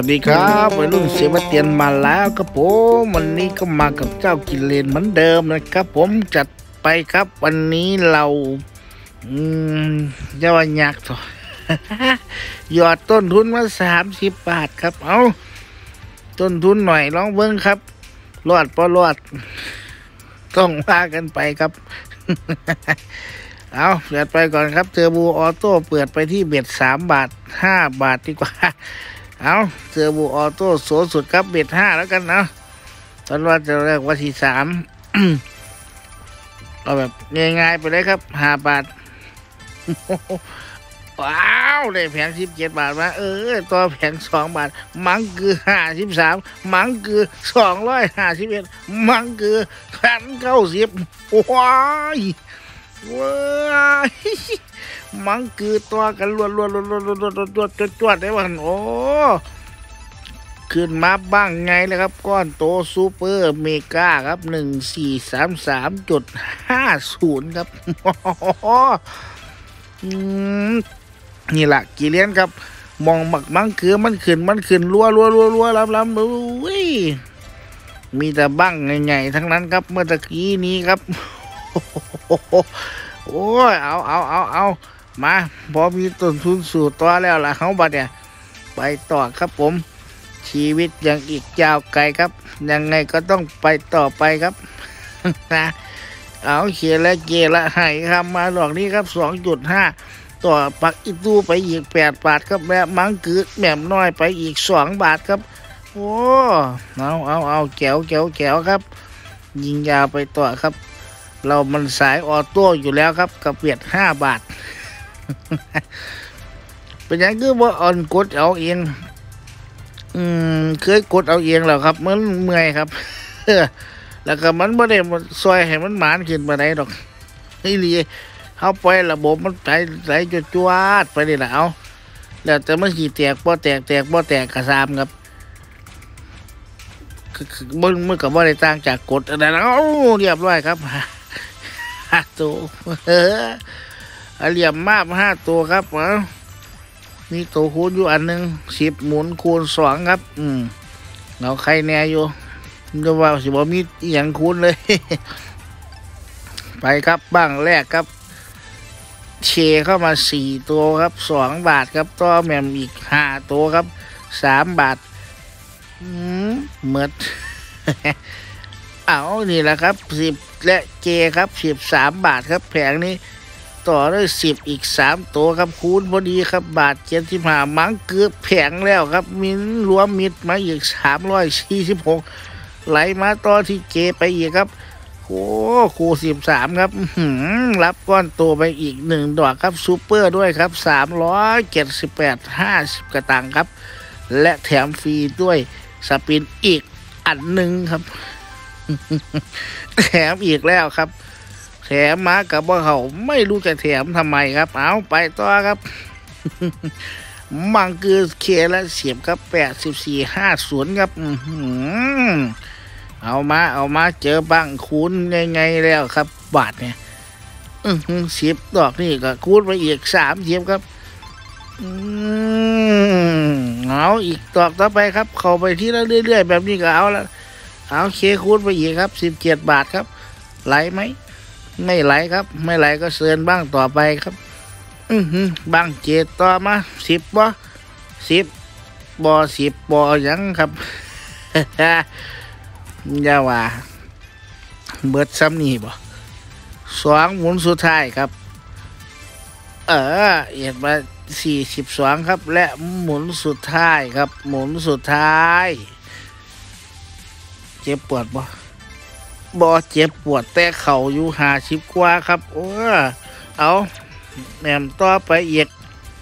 วัสดีครับวัยรุ่นเสมาเตียนมาแล้วครับผมวันนี้ก็มากับเจ้ากิเลนเหมือนเดิมนะครับผมจัดไปครับวันนี้เราจะว่ายักษ์ต่อ หยอดต้นทุนมา30 บาทครับเอาต้นทุนหน่อยลองเบิ้งครับรอดพอรอดต้องว่ากันไปครับ เอาเปิดไปก่อนครับเทอร์โบออโต้เปิดไปที่เบ็ด3 บาท 5 บาทดีกว่าเอาเทอร์โบออโต้สูงสุดครับเบ็ด5แล้วกันเนาะตอนว่าจะเรียกว่าที่3 เอาแบบง่ายๆไปเลยครับ5 บาท ว้าวได้แผง17 บาทมาตัวแผง2 บาทมังคือ53มังคือ251มังคือ1,090ว้ายว้ายมังคือตัวกันล้วนจวดได้วันโอ้ขึ้นมาบ้างไงเลยครับก้อนโตซูเปอร์เมกาครับ1433.50ครับนี่แหละกี่เหรียญครับมองหมักมังคือมันขึ้นรัวล้ำอุ้ยมีแต่บ้างไงทั้งนั้นครับเมื่อตะกี้นี้ครับโอ้ยเอามาพอมีต้นทุนสู่ตัวแล้วล่ะเขาบัดเนี่ยไปต่อครับผมชีวิตยังอีกยาวไกลครับยังไงก็ต้องไปต่อไปครับนะเอาเขียนและเกละให้ครับมาดอกนี้ครับ 2.5 ต่อปักอีตู้ไปอีก8 บาทครับแม่มังคือแม่มน้อยไปอีก2 บาทครับโอ้เอาแก้วครับยิงยาวไปต่อครับเรามันสายออโต้อยู่แล้วครับกับเบียด5 บาท เป็นอย่างคือว่าอ่อนกดเอาเองเคยกดเอาเองแล้วครับมันเมื่อยครับ แล้วก็มันไม่ได้ซอยให้มันหมานขึ้นมาไหนดอกนี่ลีเข้าไประบบมันไหลจวดไปนี่แหละเอาแล้วแต่มันขี่แตกบ่แตกกระซามครับมันกับว่าได้ต่างจากกดอะไรแล้วเรียบร้อยครับ5 ตัวเหลี่ยมมาก5 ตัวครับมีตัวคูณอยู่อันหนึ่ง10 หมุนคูณ2ครับเราใครแน่อยู่จะว่าสิบ่มีอย่างคูณเลย ไปครับบ้างแรกครับเชเข้ามา4 ตัวครับ2 บาทครับต่อแมมอีก5 ตัวครับ3 บาทเหมือด เอานี่แหละครับ10และเจครับ13 บาทครับแผงนี้ต่อด้วย10อีก3 ตัวครับคูณพอดีครับบาท75มังเกือบแผงแล้วครับมินรวมมิดมาอีก346ไหลมาต่อที่เจไปอีกครับโอ้คู13ครับรับก้อนโตไปอีก1 ดอกครับซูเปอร์ด้วยครับ378.50 กระตังครับและแถมฟรีด้วยสปินอีกอันหนึ่งครับ แถมอีกแล้วครับแถมมากับว่าเขาไม่รู้จะแถมทำไมครับเอาไปต่อครับ มังคือเคและเสียบครับ84.50ครับเอามาเจอบังคูณไงแล้วครับบาทเนี่ย10 ดอกนี่ก็คูณไปอีก30ครับเอาอีกดอกต่อไปครับเข้าไปที่แล้วเรื่อยๆแบบนี้ก็เอาแล้วเอาเคคูณไปอีกครับ17 บาทครับไหลไหมไม่ไหลครับไม่ไหลก็เชิญบ้างต่อไปครับบ้างเจต่อมา10 บ่ยังครับ อย่าว่าเบิดซ้ำนี่บ่2 หมุนสุดท้ายครับเอียดมา42ครับและหมุนสุดท้ายครับหมุนสุดท้ายเจ็บปวดบ่เจ็บปวดแต่เข่าอยู่50 กว่าครับเอาแหม่มต่อไปอีก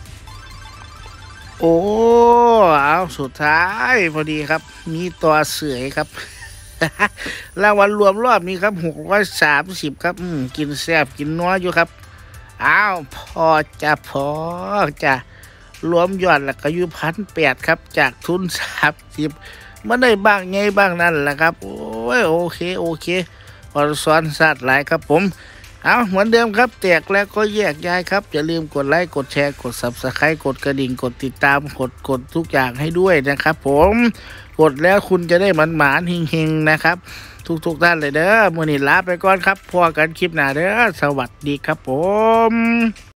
เอาสุดท้ายพอดีครับมีตัวเสือยครับ รางวัลรวมรอบนี้ครับ630ครับกินแซ่บกินนัวอยู่ครับอ้าวพอจะรวมยอดแล้วก็อยู่1,800ครับจากทุน30มันได้บ้างไงบ้างนั่นแหละครับโอเคพอซ้อนสัตว์หลายครับผมเอาเหมือนเดิมครับแตกแล้วก็แยกย้ายครับอย่าลืมกดไลค์กดแชร์กด Subscribe กดกระดิ่งกดติดตามกดทุกอย่างให้ด้วยนะครับผมกดแล้วคุณจะได้หมานเฮงๆนะครับทุกท่านเลยเด้อมื้อนี้ลาไปก่อนครับพอกันคลิปหน้าเด้อสวัสดีครับผม